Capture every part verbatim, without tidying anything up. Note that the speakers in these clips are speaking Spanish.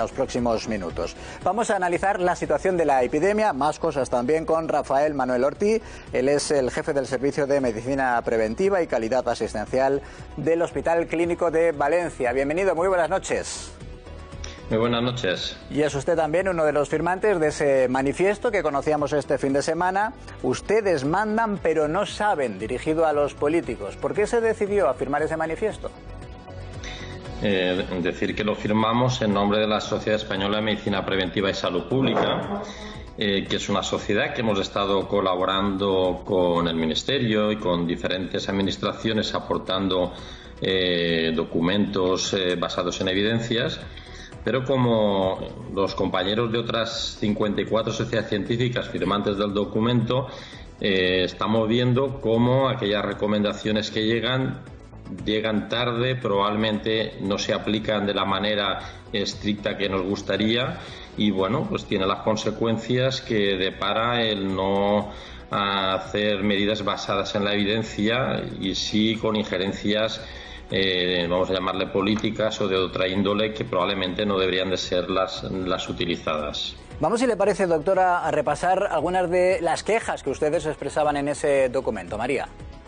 En los próximos minutos. Vamos a analizar la situación de la epidemia, más cosas también con Rafael Manuel Ortiz. Él es el jefe del Servicio de Medicina Preventiva y Calidad Asistencial del Hospital Clínico de Valencia. Bienvenido, muy buenas noches. Muy buenas noches. Y es usted también uno de los firmantes de ese manifiesto que conocíamos este fin de semana. Ustedes mandan pero no saben, dirigido a los políticos. ¿Por qué se decidió a firmar ese manifiesto? Eh, decir que lo firmamos en nombre de la Sociedad Española de Medicina Preventiva y Salud Pública, eh, que es una sociedad que hemos estado colaborando con el Ministerio y con diferentes administraciones aportando eh, documentos eh, basados en evidencias, pero como los compañeros de otras cincuenta y cuatro sociedades científicas firmantes del documento, eh, estamos viendo cómo aquellas recomendaciones que llegan llegan tarde, probablemente no se aplican de la manera estricta que nos gustaría y bueno, pues tiene las consecuencias que depara el no hacer medidas basadas en la evidencia y sí con injerencias, eh, vamos a llamarle políticas o de otra índole que probablemente no deberían de ser las, las utilizadas. Vamos, si le parece, doctora, a repasar algunas de las quejas que ustedes expresaban en ese documento. María.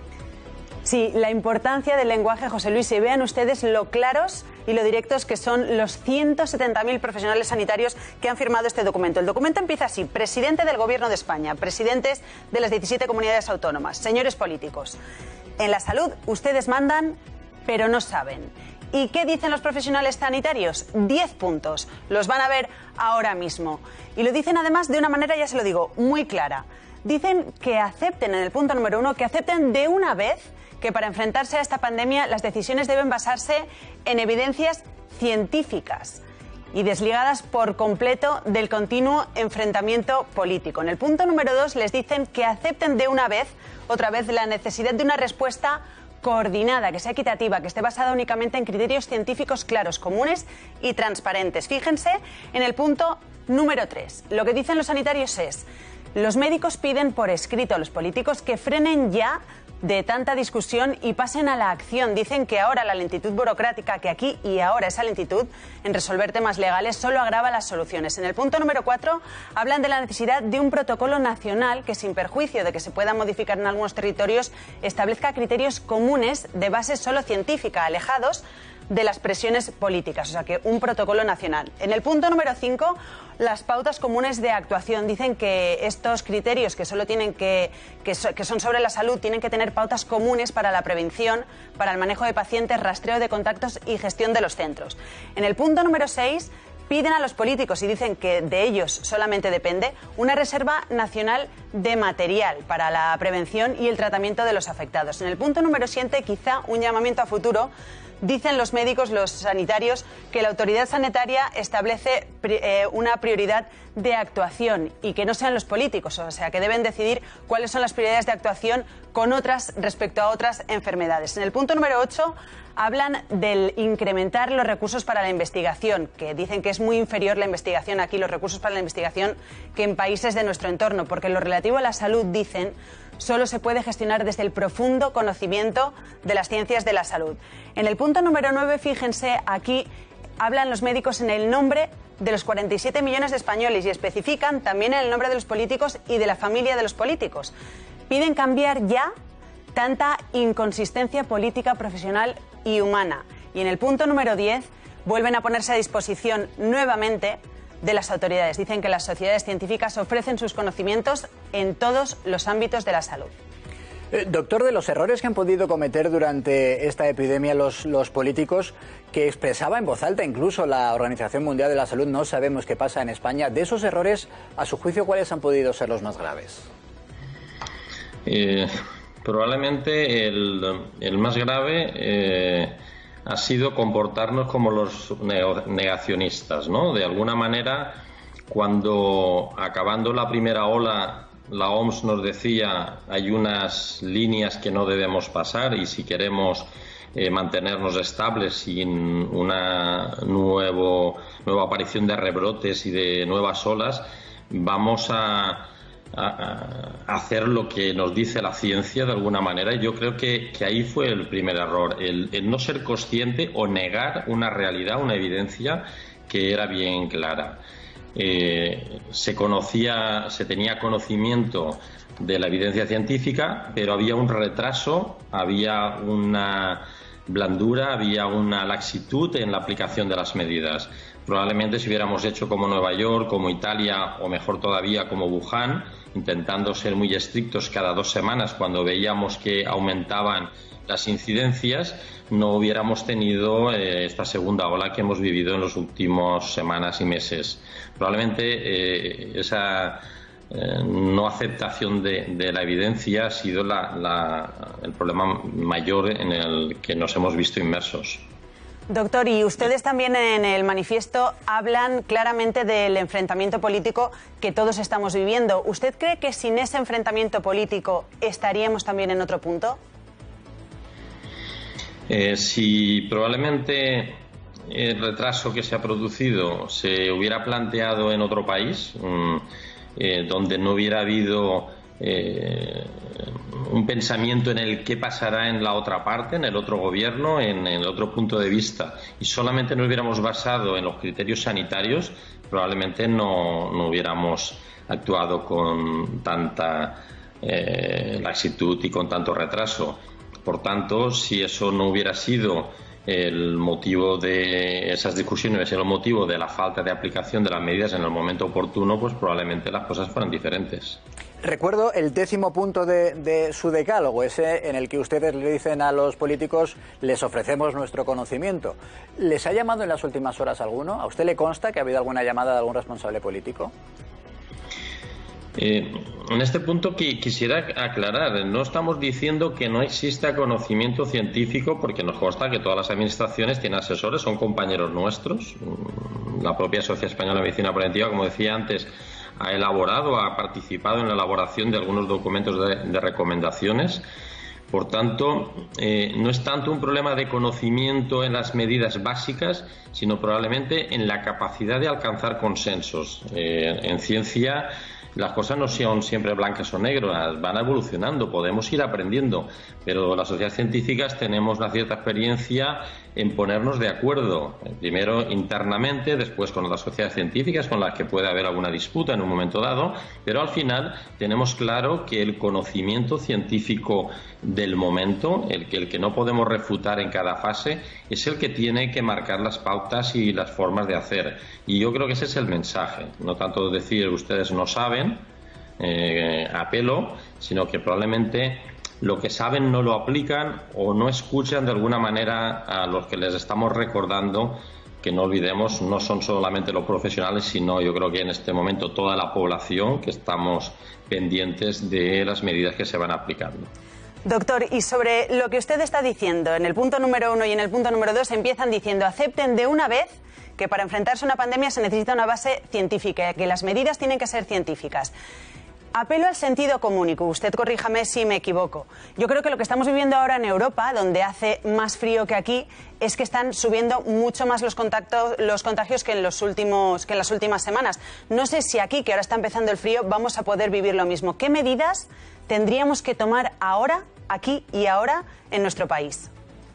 Sí, la importancia del lenguaje, José Luis, y vean ustedes lo claros y lo directos que son los ciento setenta mil profesionales sanitarios que han firmado este documento. El documento empieza así: presidente del Gobierno de España, presidentes de las diecisiete comunidades autónomas, señores políticos. En la salud ustedes mandan, pero no saben. ¿Y qué dicen los profesionales sanitarios? Diez puntos. Los van a ver ahora mismo. Y lo dicen además de una manera, ya se lo digo, muy clara. Dicen que acepten, en el punto número uno, que acepten de una vez que para enfrentarse a esta pandemia las decisiones deben basarse en evidencias científicas y desligadas por completo del continuo enfrentamiento político. En el punto número dos les dicen que acepten de una vez, otra vez, la necesidad de una respuesta coordinada, que sea equitativa, que esté basada únicamente en criterios científicos claros, comunes y transparentes. Fíjense en el punto número tres. Lo que dicen los sanitarios es: los médicos piden por escrito a los políticos que frenen ya de tanta discusión y pasen a la acción. Dicen que ahora la lentitud burocrática, que aquí y ahora esa lentitud en resolver temas legales solo agrava las soluciones. En el punto número cuatro hablan de la necesidad de un protocolo nacional que, sin perjuicio de que se pueda modificar en algunos territorios, establezca criterios comunes de base solo científica, alejados de las presiones políticas, o sea que un protocolo nacional. En el punto número cinco, las pautas comunes de actuación. Dicen que estos criterios que solo tienen que, que, so, que son sobre la salud, tienen que tener pautas comunes para la prevención, para el manejo de pacientes, rastreo de contactos y gestión de los centros. En el punto número seis, piden a los políticos, y dicen que de ellos solamente depende, una reserva nacional de material para la prevención y el tratamiento de los afectados. En el punto número siete, quizá un llamamiento a futuro. Dicen los médicos, los sanitarios, que la autoridad sanitaria establece eh, una prioridad de actuación y que no sean los políticos, o sea, que deben decidir cuáles son las prioridades de actuación con otras respecto a otras enfermedades. En el punto número ocho hablan del incrementar los recursos para la investigación, que dicen que es muy inferior la investigación aquí, los recursos para la investigación, que en países de nuestro entorno, porque en lo relativo a la salud, dicen, solo se puede gestionar desde el profundo conocimiento de las ciencias de la salud. En el punto número nueve, fíjense, aquí hablan los médicos en el nombre de los cuarenta y siete millones de españoles y especifican también en el nombre de los políticos y de la familia de los políticos. Piden cambiar ya tanta inconsistencia política, profesional y humana. Y en el punto número diez vuelven a ponerse a disposición nuevamente de las autoridades. Dicen que las sociedades científicas ofrecen sus conocimientos en todos los ámbitos de la salud. Eh, doctor, de los errores que han podido cometer durante esta epidemia los, los políticos, que expresaba en voz alta incluso la Organización Mundial de la Salud, no sabemos qué pasa en España, de esos errores, a su juicio, ¿cuáles han podido ser los más graves? Eh, probablemente el, el más grave eh, ha sido comportarnos como los negacionistas, ¿no? De alguna manera, cuando acabando la primera ola, la O M S nos decía hay unas líneas que no debemos pasar y si queremos eh, mantenernos estables sin una nuevo, nueva aparición de rebrotes y de nuevas olas, vamos a, a, a hacer lo que nos dice la ciencia de alguna manera. Y yo creo que, que ahí fue el primer error, el, el no ser consciente o negar una realidad, una evidencia que era bien clara. Eh, se conocía, se tenía conocimiento de la evidencia científica, pero había un retraso, había una blandura, había una laxitud en la aplicación de las medidas. Probablemente si hubiéramos hecho como Nueva York, como Italia o mejor todavía como Wuhan, intentando ser muy estrictos cada dos semanas cuando veíamos que aumentaban las incidencias, no hubiéramos tenido eh, esta segunda ola que hemos vivido en las últimas semanas y meses. Probablemente eh, esa eh, no aceptación de, de la evidencia ha sido la, la, el problema mayor en el que nos hemos visto inmersos. Doctor, y ustedes también en el manifiesto hablan claramente del enfrentamiento político que todos estamos viviendo. ¿Usted cree que sin ese enfrentamiento político estaríamos también en otro punto? Eh, si probablemente el retraso que se ha producido se hubiera planteado en otro país, mmm, eh, donde no hubiera habido eh, un pensamiento en el qué pasará en la otra parte, en el otro gobierno, en, en el otro punto de vista, y solamente nos hubiéramos basado en los criterios sanitarios, probablemente no, no hubiéramos actuado con tanta eh, laxitud y con tanto retraso. Por tanto, si eso no hubiera sido el motivo de esas discusiones, el motivo de la falta de aplicación de las medidas en el momento oportuno, pues probablemente las cosas fueran diferentes. Recuerdo el décimo punto de, de su decálogo, ese en el que ustedes le dicen a los políticos, les ofrecemos nuestro conocimiento. ¿Les ha llamado en las últimas horas alguno? ¿A usted le consta que ha habido alguna llamada de algún responsable político? Eh, en este punto que, quisiera aclarar, no estamos diciendo que no exista conocimiento científico, porque nos consta que todas las administraciones tienen asesores, son compañeros nuestros. La propia Sociedad Española de Medicina Preventiva, como decía antes, ha elaborado, ha participado en la elaboración de algunos documentos de, de recomendaciones. Por tanto, eh, no es tanto un problema de conocimiento en las medidas básicas, sino probablemente en la capacidad de alcanzar consensos. Eh, en ciencia las cosas no son siempre blancas o negras, van evolucionando, podemos ir aprendiendo, pero las sociedades científicas tenemos una cierta experiencia en ponernos de acuerdo, primero internamente, después con otras sociedades científicas con las que puede haber alguna disputa en un momento dado, pero al final tenemos claro que el conocimiento científico del momento, el que, el que no podemos refutar en cada fase, es el que tiene que marcar las pautas y las formas de hacer. Y yo creo que ese es el mensaje, no tanto decir ustedes no saben, eh, a pelo, sino que probablemente lo que saben no lo aplican o no escuchan de alguna manera a los que les estamos recordando que no olvidemos, no son solamente los profesionales, sino yo creo que en este momento toda la población que estamos pendientes de las medidas que se van aplicando. Doctor, y sobre lo que usted está diciendo, en el punto número uno y en el punto número dos empiezan diciendo acepten de una vez que para enfrentarse a una pandemia se necesita una base científica, que las medidas tienen que ser científicas. Apelo al sentido común, y usted corríjame si me equivoco. Yo creo que lo que estamos viviendo ahora en Europa, donde hace más frío que aquí, es que están subiendo mucho más los contactos, los contagios que en, los últimos, que en las últimas semanas. No sé si aquí, que ahora está empezando el frío, vamos a poder vivir lo mismo. ¿Qué medidas tendríamos que tomar ahora, aquí y ahora, en nuestro país?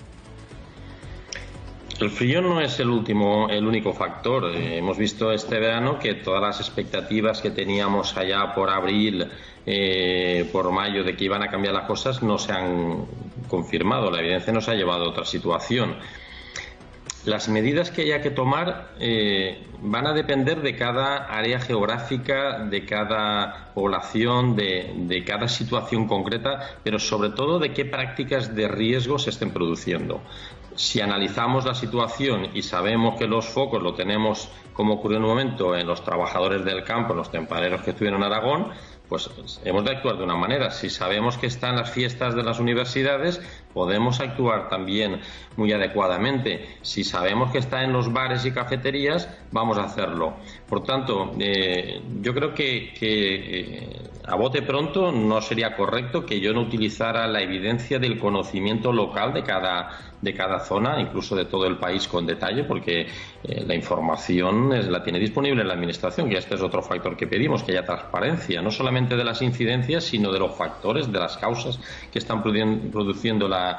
El frío no es el último, el único factor. Eh, hemos visto este verano que todas las expectativas que teníamos allá por abril, eh, por mayo, de que iban a cambiar las cosas, no se han confirmado. La evidencia nos ha llevado a otra situación. Las medidas que haya que tomar eh, van a depender de cada área geográfica, de cada población, de, de cada situación concreta, pero sobre todo de qué prácticas de riesgo se estén produciendo. Si analizamos la situación y sabemos que los focos lo tenemos, como ocurrió en un momento, en los trabajadores del campo, en los tempareros que estuvieron en Aragón, pues hemos de actuar de una manera. Si sabemos que están las fiestas de las universidades, podemos actuar también muy adecuadamente. Si sabemos que está en los bares y cafeterías, vamos a hacerlo. Por tanto, eh, yo creo que, que eh, a bote pronto no sería correcto que yo no utilizara la evidencia del conocimiento local de cada, de cada zona, incluso de todo el país con detalle, porque eh, la información es, la tiene disponible la Administración, que este es otro factor que pedimos, que haya transparencia, no solamente de las incidencias, sino de los factores, de las causas que están produciendo la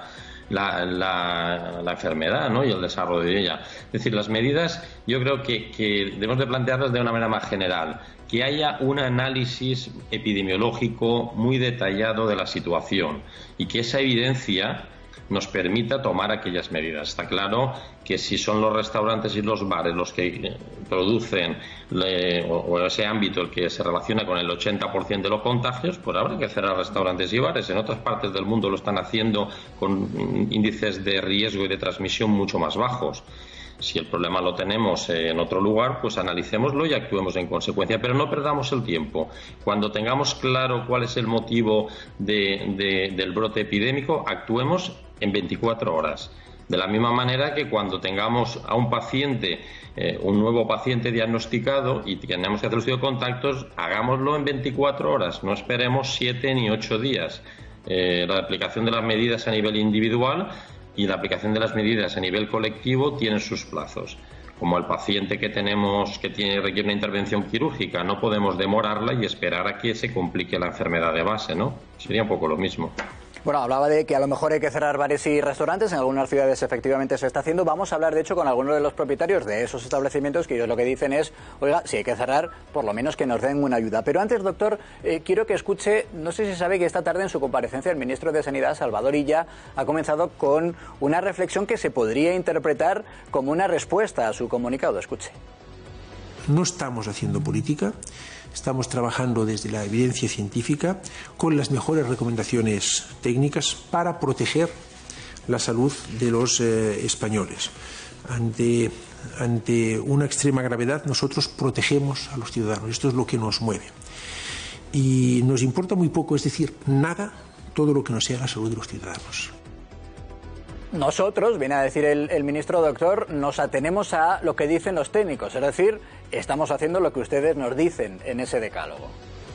la, la, la enfermedad, ¿no?, y el desarrollo de ella. Es decir, las medidas yo creo que, que debemos de plantearlas de una manera más general, que haya un análisis epidemiológico muy detallado de la situación y que esa evidencia nos permita tomar aquellas medidas. Está claro que si son los restaurantes y los bares los que producen le, o, o ese ámbito el que se relaciona con el ochenta por ciento de los contagios, pues habrá que cerrar restaurantes y bares. En otras partes del mundo lo están haciendo con índices de riesgo y de transmisión mucho más bajos. Si el problema lo tenemos en otro lugar, pues analicémoslo y actuemos en consecuencia, pero no perdamos el tiempo. Cuando tengamos claro cuál es el motivo de, de, del brote epidémico, actuemos en veinticuatro horas. De la misma manera que cuando tengamos a un paciente, eh, un nuevo paciente diagnosticado y tenemos que hacer el estudio de contactos, hagámoslo en veinticuatro horas, no esperemos siete ni ocho días. Eh, la aplicación de las medidas a nivel individual y la aplicación de las medidas a nivel colectivo tienen sus plazos. Como el paciente que tenemos que tiene, requiere una intervención quirúrgica, no podemos demorarla y esperar a que se complique la enfermedad de base, ¿no? Sería un poco lo mismo. Bueno, hablaba de que a lo mejor hay que cerrar bares y restaurantes, en algunas ciudades efectivamente se está haciendo. Vamos a hablar, de hecho, con algunos de los propietarios de esos establecimientos, que ellos lo que dicen es, oiga, si hay que cerrar, por lo menos que nos den una ayuda. Pero antes, doctor, eh, quiero que escuche, no sé si sabe que esta tarde en su comparecencia el ministro de Sanidad, Salvador Illa, ha comenzado con una reflexión que se podría interpretar como una respuesta a su comunicado. Escuche. No estamos haciendo política. Estamos trabajando desde la evidencia científica con las mejores recomendaciones técnicas para proteger la salud de los eh, españoles. Ante, ante una extrema gravedad, nosotros protegemos a los ciudadanos. Esto es lo que nos mueve. Y nos importa muy poco, es decir, nada, todo lo que no sea la salud de los ciudadanos. Nosotros, viene a decir el, el ministro, doctor, nos atenemos a lo que dicen los técnicos, es decir, estamos haciendo lo que ustedes nos dicen en ese decálogo.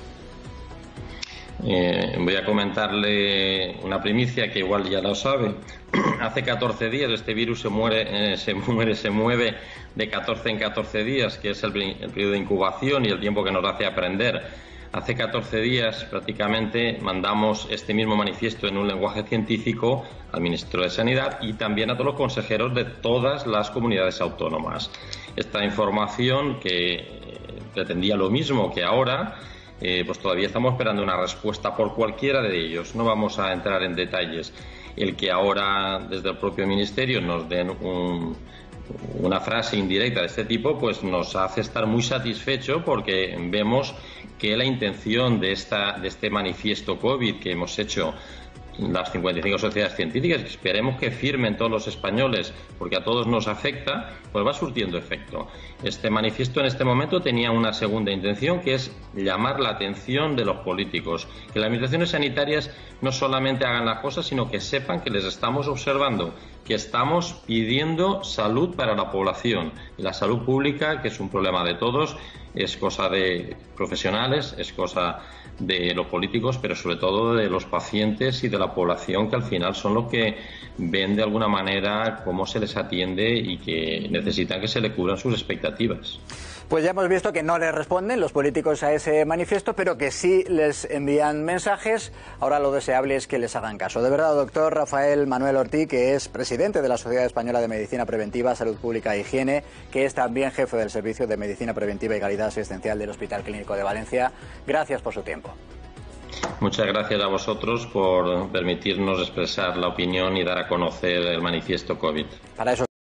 Eh, voy a comentarle una primicia que igual ya lo sabe. Hace catorce días este virus se muere, eh, se muere, se mueve de catorce en catorce días, que es el, el periodo de incubación y el tiempo que nos hace aprender. Hace catorce días prácticamente mandamos este mismo manifiesto en un lenguaje científico al ministro de Sanidad y también a todos los consejeros de todas las comunidades autónomas. Esta información, que pretendía lo mismo que ahora, eh, pues todavía estamos esperando una respuesta por cualquiera de ellos. No vamos a entrar en detalles. El que ahora desde el propio ministerio nos den un... una frase indirecta de este tipo, pues nos hace estar muy satisfechos porque vemos que la intención de, esta, de este manifiesto COVID que hemos hecho las cincuenta y cinco sociedades científicas, que esperemos que firmen todos los españoles, porque a todos nos afecta, pues va surtiendo efecto. Este manifiesto en este momento tenía una segunda intención, que es llamar la atención de los políticos, que las administraciones sanitarias no solamente hagan las cosas, sino que sepan que les estamos observando, que estamos pidiendo salud para la población. Y la salud pública, que es un problema de todos, es cosa de profesionales, es cosa de los políticos, pero sobre todo de los pacientes y de la población, que al final son los que ven de alguna manera cómo se les atiende y que necesitan que se le cubran sus expectativas. Pues ya hemos visto que no les responden los políticos a ese manifiesto, pero que sí les envían mensajes. Ahora lo deseable es que les hagan caso. De verdad, doctor Rafael Manuel Ortí, que es presidente de la Sociedad Española de Medicina Preventiva, Salud Pública e Higiene, que es también jefe del Servicio de Medicina Preventiva y Calidad Asistencial del Hospital Clínico de Valencia. Gracias por su tiempo. Muchas gracias a vosotros por permitirnos expresar la opinión y dar a conocer el manifiesto COVID. Para eso